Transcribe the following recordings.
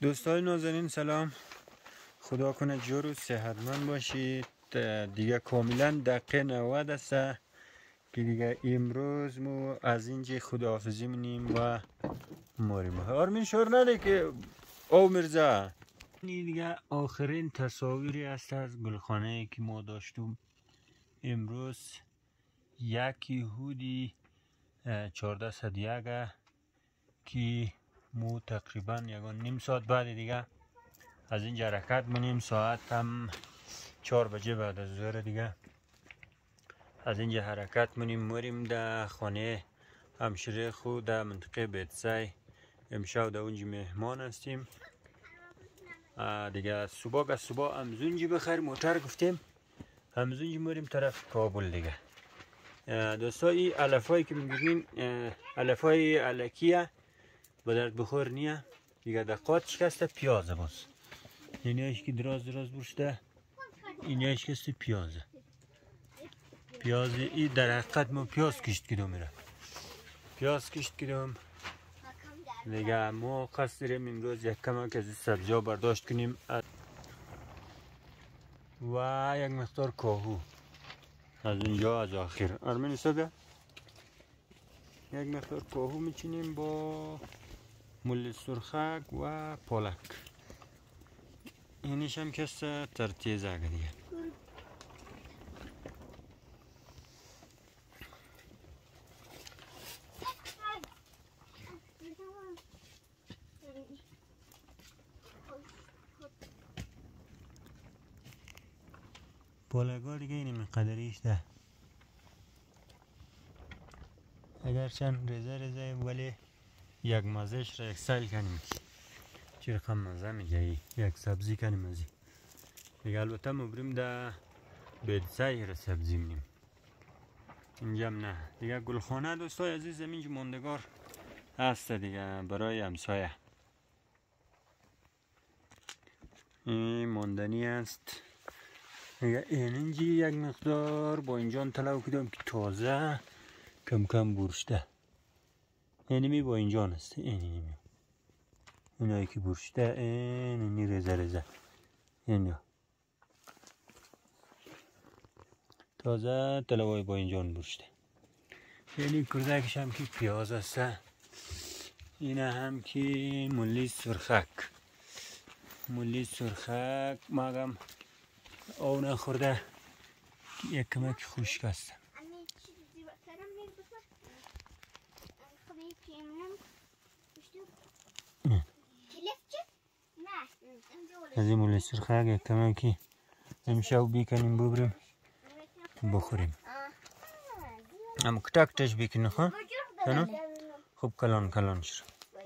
دوستای نازنین سلام، خدا کنه جور و صحتمند باشید. دیگه کاملا دقیقه 90 است که دیگه امروز ما از اینجا خداحافظی منیم و ماریم. آرمین شور نده که او مرزا این دیگه آخرین تصاویری است از گلخانه که ما داشتیم امروز. یکی هودی 1401 که مو تقریبا یکان نیم ساعت بعد دیگه از اینجا حرکت منیم. ساعت هم 4 بجه بعد از ظهر دیگه از اینجا حرکت منیم مریم در خانه همشیره خود در منطقه بیتسای. امشب در اونجا مهمان هستیم دیگه. صبح همزونجی بخیر موتر گفتیم همزونجی مریم طرف کابل دیگه. دوستایی علفایی که میگیم علفای علکیه به درد بخور نیه دیگه. دقات شکسته پیازه باز یعنی ایش که دراز برشته این ایش کسته پیازه ای در حقیقت ما پیاز کشت کدوم میره پیاز کشت کدوم دیگه. ما قصد داریم امروز یک کمک از سبزی ها برداشت کنیم و یک مقدار کاهو از اونجا از آخر آرمین ساده یک مقدار کاهو میچینیم با مل سرخک و پالک. اینش هم کسته ترتیز اگه دیگه. پالگا دیگه اینی من قدریش ده اگر چند رزه ولی یک مزهش را یک سیل کنیم چی رقم مزه میگه یک سبزی کنیم ازی دیگه. البته ما بریم ده بیدسای را سبزی منیم اینجا نه دیگه. گلخانه دوستای عزیز اینجا ماندگار هست دیگه برای همسایه. این ماندنی است دیگه. اینجا یک مقدار با اینجا طلو کدام که تازه کم برشته اینمی با اینجا هست. اینایی که برشته اینی رزه اینیا تازه طلوای با اینجا برشته. یعنی کردکش هم که پیاز هست. اینه هم که ملی سرخک ماگم او نخورده یک کمک خشک هست. از این ملی سرخک یک کمکی امشب بیکنیم ببریم بخوریم. اما کتاکتش بیکنه خواه خوب کلان شد.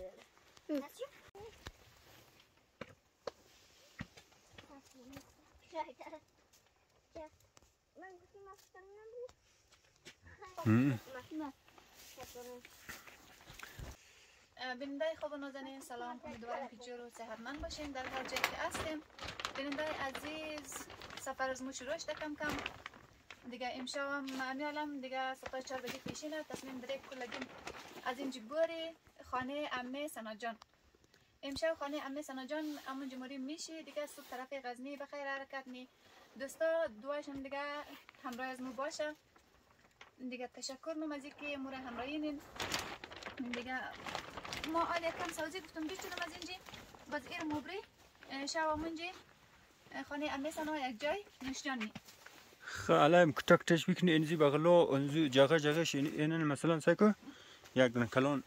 بیننده خوب نازنین سلام، امیدوارم که جور و صحتمند باشین در هر جایی که هستیم. بیننده عزیز سفر از ما شروع شده کم دیگه. امشب هم میالم دیگه ساعت 4 بجه پیشینه تصمیم داره کلگیم از این جبوری خانه عمه سنا جان. امشب خانه عمه سنا جان امون جمهوری میشه دیگه. صبح طرف غزنی بخیر حرکت نی دوستا دواشم دیگه همراه از ما باشه دیگه. تشکر مم از اینکه مور همراهینین دیگه. ما آل یکم سازی گفتم بیچونم از اینجا باز ایر مبری شب منجی خانه عمه سنا یک جای نشجانی خاله کتاکتش بیکنه اینجی بغلو انزو جاگش اینن مثلا سایکو یک دن کلان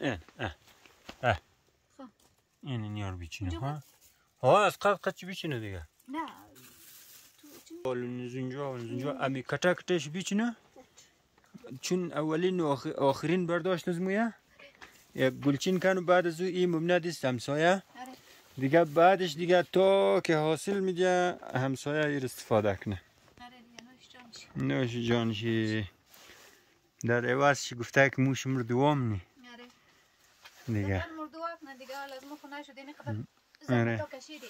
این نیار بیچینه ها از قد بیچینه دیگه. نه تو اونجا امی کتاکتش بیچینه چون اولین و آخرین برداشت از مویه یک گلچین کنو بعد از او این ممنه دیست همسایه دیگه. بعدش دیگه تا که حاصل میده همسایه ایر استفاده کنه. نوش جانشی در عوض چی گفته که موش مردوام نی دیگه. مردوام نه دیگه از ما خونه شده این قدر زمین تا کشیدی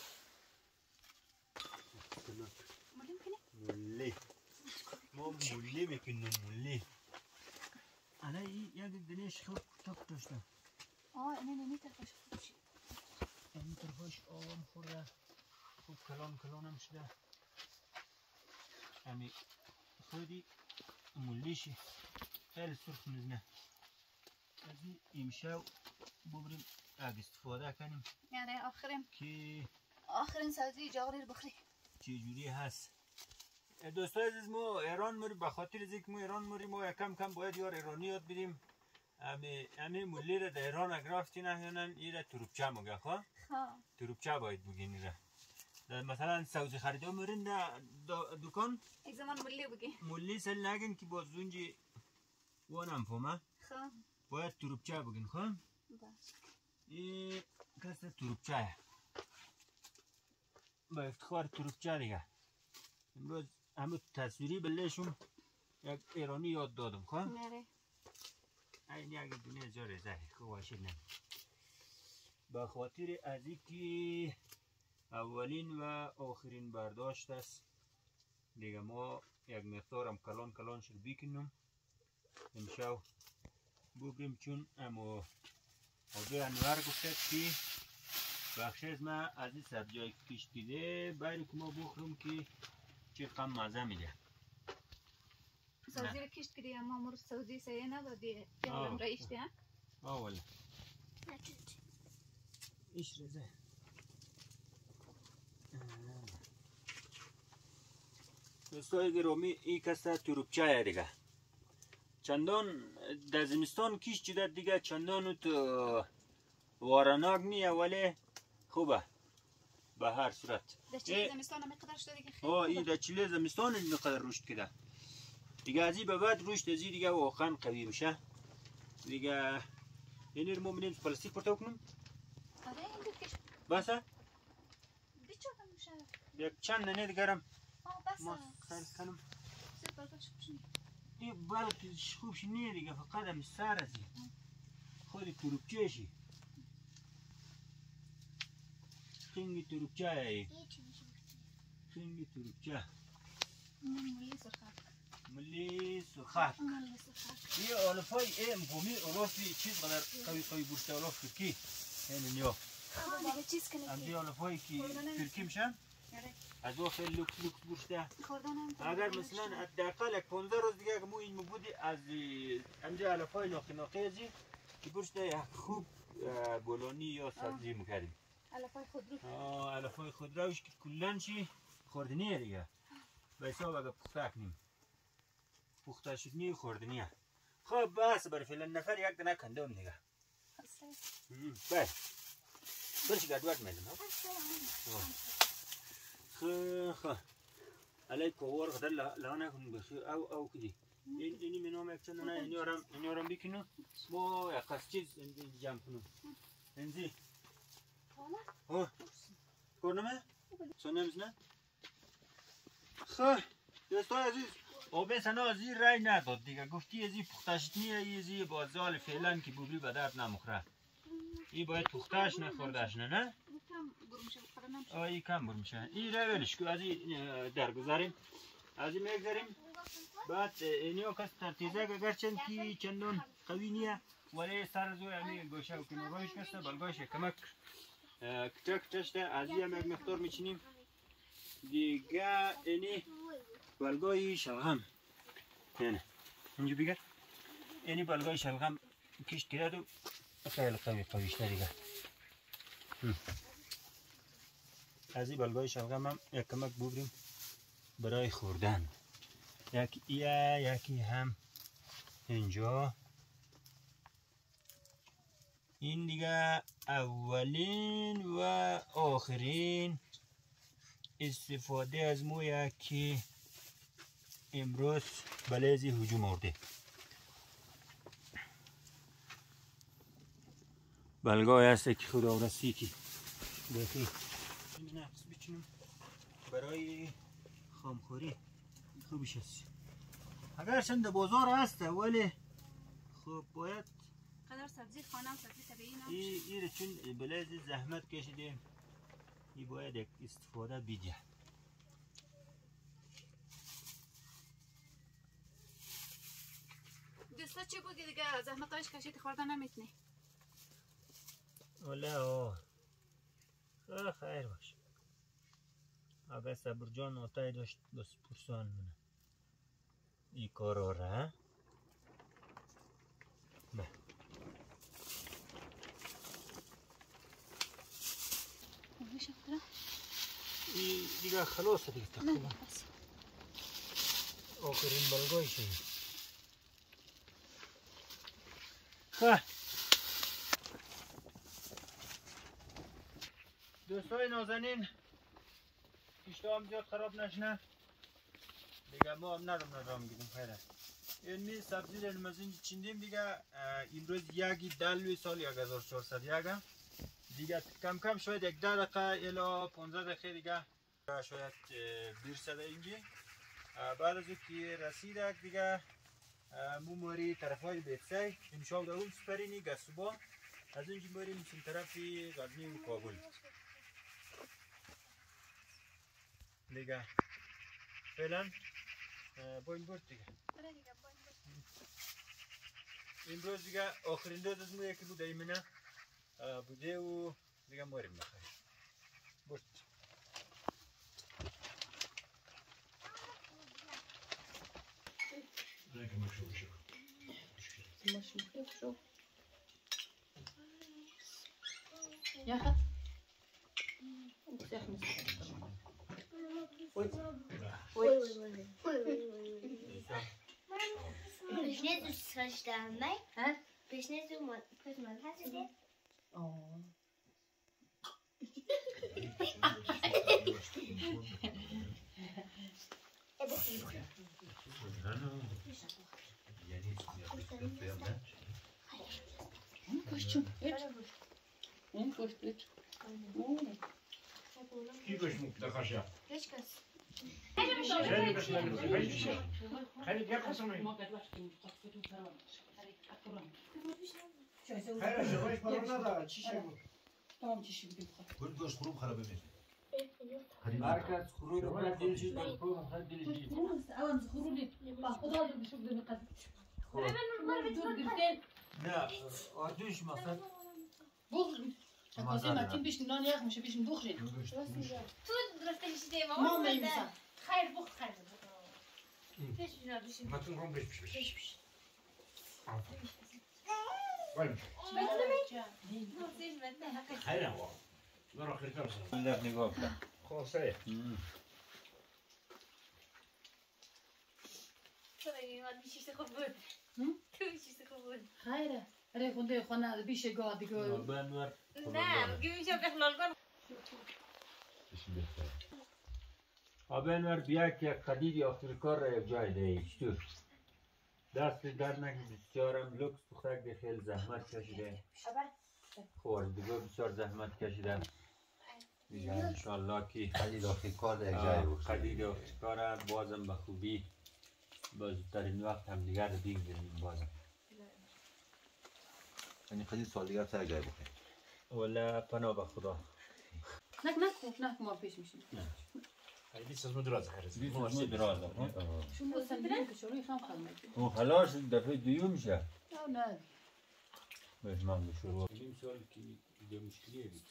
مولی ما مولی میکنم مولی انا یک دنیش خلق کتاک داشتم اینه نمیتر خوش طرفش آوام خورده خوب کلان هم شده امی خودی ملیشی خیلی سرخ میزنه از این امشب ببریم اگه استفاده کنیم یعنی که آخرین سبزی جاغری رو بخوریم چجوری هست. دوستای عزیز ما ایران مریم به خاطر از اینکه ما ایران مریم ما کم کم باید یار ایرانی یاد بدیم. امی ملی را در ایران اگر رفتین احیانا ایره تروبچه مگه خواه تروبچه باید بگین ایره مثلا سوزی خریده مرین در دکان یک زمان ملی بگی ملی سل نگین که باز اونجی وانم فهمه باید تروبچه بگین خواه این کسی تروبچه با افتخار تروبچه دیگه امروز همه تصویری بلشون یک ایرانی یاد دادم خواه نره این یک دونه جا رزه خواشید نمی با خاطر از اینکه اولین و آخرین برداشت است دیگه ما یک مقدارم کلان شد بیکنم امشب ببریم چون اما آبه انور گفته که بخش از ما از این سبزی‌های کشت دیده باید که ما بخورم که چه قم مزه میده سوزی رو کشت کردی اما امور سوزی سیه ندادی یادم رایشتی ها؟ والا ایش رزه دوستای گرامی این کسته تروبچه دیگه چندان در زمستان کش چیده دیگه چندان تو وارناک نیه ولی خوبه به هر صورت در چیل زمستان هم قدر شده دیگه خیلی این در چیل زمستان اینقدر رشد کده دیگه از این به بعد رشد از این دیگه واقعا قوی میشه دیگه اینی رو ما بینیم پلاستیک پرته بکنم آره این دو کش بسه بیچه هم میشه یک چند ننه دیگرم بسه ما خیلی کنم زیر برداشت خوش نید این بلکه خوبش نیه دیگه فقط هم سر ازی خودی تروبچهشی خنگی تروبچه خنگی تروبچه ملی سرخک این آلفای این بومی آلفی چیز قدر قوی برشته آلف ترکی این نیا همدی آلفایی که ترکی میشن از او خیلی لوکس برشته اگر مثلا حداقل یک 15 روز دیگه که مو این مبودی از همدی آلفای ناقی ازی که برشته یک خوب گلانی یا سبزی میکردیم علفای خودروش که کلن چی خوردنیه دیگه به حساب اگه پخته کنیم پخته شد نیه خوردنیه خب بس برای فعلا نفر یک دنه کندم دیگه بله برش گردوات میدم خب علی کوار قدر لانه کن بخی او کدی اینی منام یک چند نه اینی آرام بیکنم با یک قصد چیز جمع کنم انزی کنمه؟ سنمز نه؟ خب دوستای عزیز آبه سنا از این رای نداد دیگه گفتی از این پختش نیه از این بازال فعلا که بوبری به درد نمخوره این باید پختش نخوردش نه؟ این کم برمشه این رای ولش که از این درگذاریم از این میگذاریم بعد اینیو کس ترتیزه گرچند که چندان قوی نیه ولی سر زوی همی گوشه و کنوراش کسته بلگاشه کمک کتش ده از این هم یک مقدار میچینیم دیگه اینی بلگای شلغم اینه اینجا بگر اینی بلگای شلغم کشت کرد و خیلی قویشته دیگه از این بلگای شلغم هم یک کمک ببریم برای خوردن یکی هم اینجا این دیگه اولین و آخرین استفاده از مویه که امروز بلازی هجوم آورده بلگاه هست که خدا رسی که بخی این نفس بچنم برای خامخوری خوبش هست اگر چند بازار هست ولی خب باید قدر سبزی خانه و سبزی طبیعی نمیشه این چون بلازی زحمت کشیدیم این باید یک استفاده بیده دوستا چی بودی دیگه زحمت هایش کشید خوردن نمیتونی ولی خیر باش. اگه صبر جان آتای داشت بس پرسان منه ای کارا را نه ای دیگه خلاصه دیگه تقریبا آخرین بلگای شدید. دوستای نازنین اشتها هم زیاد خراب نشنه دیگه ما هم ندارم گیریم خیره این سبزی داریم از این چندیم دیگه امروز یکی دلوی سال 1401 دیگه کم کم شاید 10 دقیقه الا 15 دقیقه دیگه شاید برسده اینجا بعد از که رسیده دیگه موری طرف های بیتسای امشاب در اون سپرینی گسوبا از اینجا بریم سیم طرفی غزنی و کابل دیگه فعلا با این برد دیگه امروز دیگه آخرین روز از مویه که بوده ایمنه بوده و دیگه موریم بخیر برد ياخذ پیشنهاد دوست داشتم نه؟ ها؟ پیشنهاد من هستی؟ آه. این کشت کی کشت مختخشا؟ هیچ کس. خیلی کس نمیشه. خیلی دیگه قسمه. خیلی شویش پرو نداره. چی شو؟ تمام چی شو گل گوش خروب خرابه میشه. مرکز خروب خراب دیلشی در خروب خراب دیلشی. اول خروبی با خدا رو بشوف بمیقد. نه آردوش مثلا. بخورید. کاسه ماتین بیش نان یخ میشه بیش بخورید. تو درسته چیزی ما میمیسم. خیر بخور خیر. پیش بینا بشین. ماتون هم بیش. پیش. ولی. خیر. خیلی وا. برو آخر کار سر. من نگاه کن. خاصه. تو بگی من چیزی خوب بود. تو چیزی خوب بود. خیره. ره خونده خونه بیش گاد دیگه. بنور. نه میگم میشه بخلال کن. بنور بیا که قدیدی آخر کار را یک جای ده چطور؟ دست در نکن بسیارم لوکس بخورد خیلی زحمت کشیده. خورد دیگه بسیار زحمت کشیده. دیگه انشالله که قدید آخر کار در یک جای بود. قدید آخر کار بازم به خوبی بازترین وقت هم دیگر بگذاریم بازم. یعنی قدید سال دیگر سر جای بخیر. ولی پناه به خدا. نک ما پیش میشیم. بیست از مدرازه خرید. بیست از مدرازه. شون بسیدن که شروعی خام خالمه. اون خلاص دفعه دوم شه. نه. بس من به شروع. این سال که دیگه مشکلیه بود.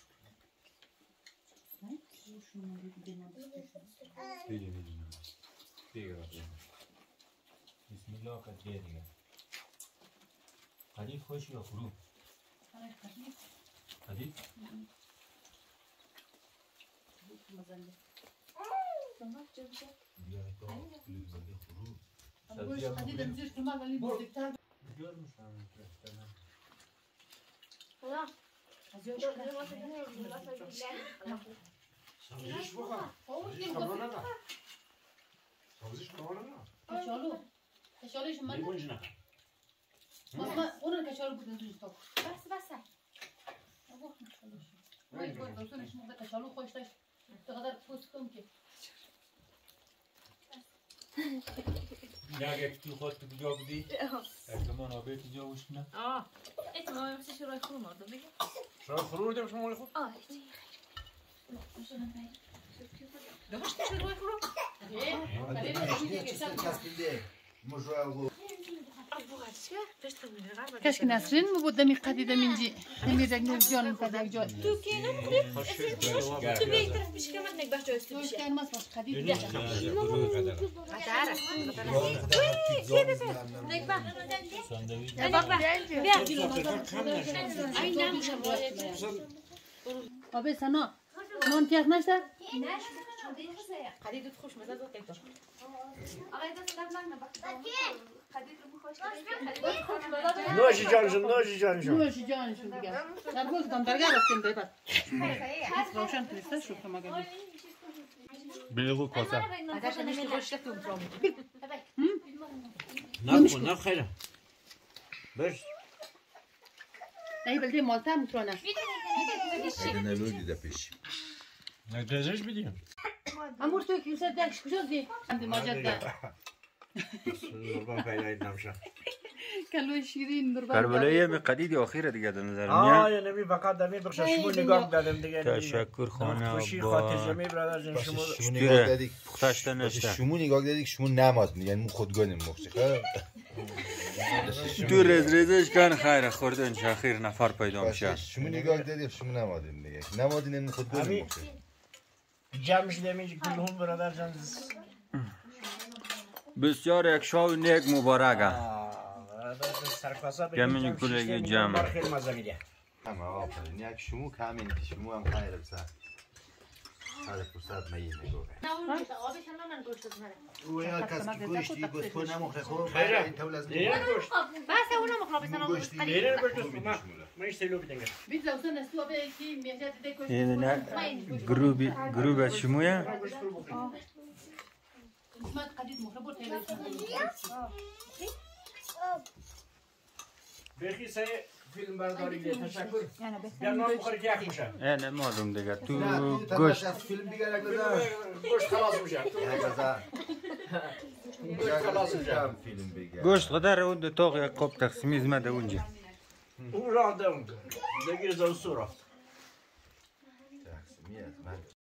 بیدیم. دیگه بسم الله که دیگه. قدید خوش یا خروب؟ قدید؟ بیا تو کلیک زدی خروب. قدیدم زیش تو ما ولی بزرگتر. بیار میشم که خدا. از یادش سبزیش بخور. سبزیش کاملا نه. کشالوش من. لیمونش نه. ما اون کشالو بود دوست داشت. بس. وای دوستانش مقدار کشالو خوش داشت. چقدر پوست کم که. نه تو خود تو جا بودی؟ احتمال آبی تو جا وش نه؟ اتمام مثل شروع خروم آردم بگم. شروع خروب دیم شما خود. داشت شروع خروم. کس بیده. مجرد كاش نسرين مو دمي قدي دمينجي دمي رجل جون كذا جون تو که نمیخوری؟ تو به طرف پیش که من نگاه جوست توش میشه. كان ما صار قدي این نمیشه. بابا سنا منطق نشد قدید خوش مزه داد که آقای دست در نکنه خدید رو خوش نوشی جانشون نوش جانشون دیگه در باز دم درگاه رفتیم دیگه بس روشن پلیس شو که مگه بلغو کاسه اگر شنیدی خوش تو برام نه خیلی بس ای بلدی مالتا میتونه اگه نلو دیده پیش نگذش بدیم امور تو کی سر دکش کجاست عند ماجد زبان پیدا نمیشه کلو شیرین دربار کربلایی می قدید آخیره دیگه در نظر یا نمی فقط دمی بخش شما نگاه دادم دیگه تشکر خانه خوشی با خاطر جمعی برادر جان شما شمو نگاه دادی پختشته نشته شمو نگاه دادی که شمو نماز میگن مو خودگانیم مخشی خب تو رزش کن خیر خوردن شخیر نفر پیدا میشه شمو نگاه دادی شمو نمادین دیگه نمادین مو خودگانیم مخشی جمعش دمیج کلهم برادر جان بسیار یک شاو نیک مبارکه سرکاسا کمی کلگی جمع خیلی مزه میده همه آفرین یک شمو کامین شمو هم خیر بسر 100% میگه نگاه او یا کس که گوشتی گوشت کو نمخره خوب این طول از بس اونم مخلص گوشتی بیرون گوشت ما اشتلو بدنگه بیت لوسن استو به کی میجد دکوش این نه گروب از شمویه اسمت قدید مخبر بخی سه فیلم برداری ده تشکر بیا نام بخوری که یک میشه نه معلوم دیگه تو گوشت گوشت فیلم دیگر اگه گوشت خلاص میشه خلاص میشه فیلم بگیر گوشت قدر اون دو تاق یک قاب تقسیمی زمده اونجا اون راه دم دیگه زو سورا تقسیمی از من